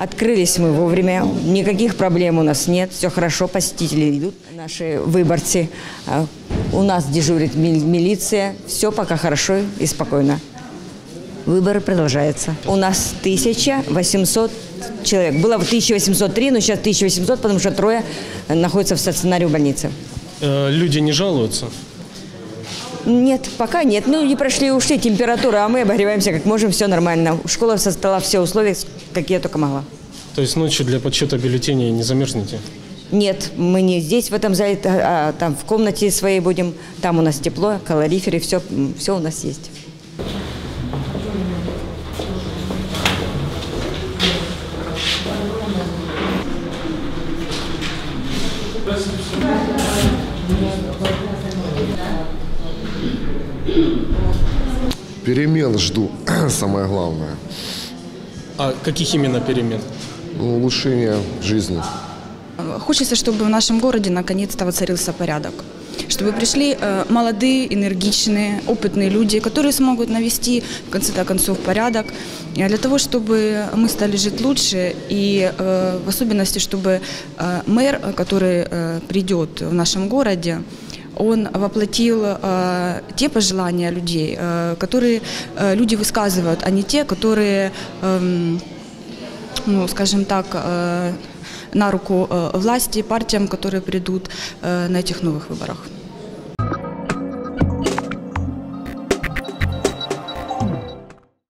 Открылись мы вовремя, никаких проблем у нас нет, все хорошо, посетители идут. Наши выборцы, у нас дежурит милиция, все пока хорошо и спокойно. Выборы продолжаются. У нас 1800 человек. Было 1803, но сейчас 1800, потому что трое находятся в стационаре в больнице. Люди не жалуются? Нет, пока нет. Ну, не прошли, ушли температура, а мы обогреваемся как можем, все нормально. Школа создала все условия, какие я только могла. То есть ночью для подсчета бюллетеней не замерзнете? Нет, мы не здесь, в этом зале, а там в комнате своей будем. Там у нас тепло, калориферы, все у нас есть. Перемен жду, самое главное. А каких именно перемен? Улучшение жизни. Хочется, чтобы в нашем городе наконец-то воцарился порядок. Чтобы пришли молодые, энергичные, опытные люди, которые смогут навести, в конце концов, порядок, для того, чтобы мы стали жить лучше, и в особенности, чтобы мэр, который придет в нашем городе, он воплотил те пожелания людей, которые люди высказывают, а не те, которые, ну, скажем так, на руку власти, партиям, которые придут на этих новых выборах.